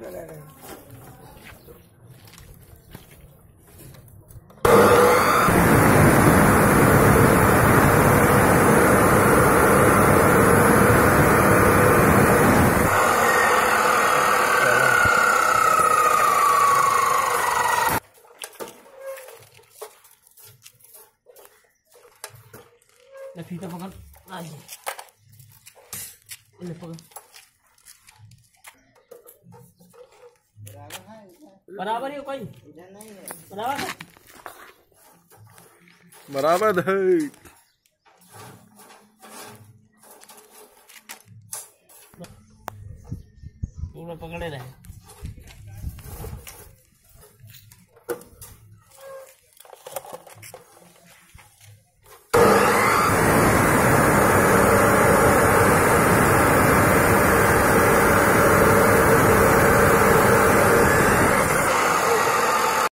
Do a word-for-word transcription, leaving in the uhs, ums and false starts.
ले फीता पकड़ आज ले पकड़ बराबर है कोई इधर नहीं है बराबर बराबर है।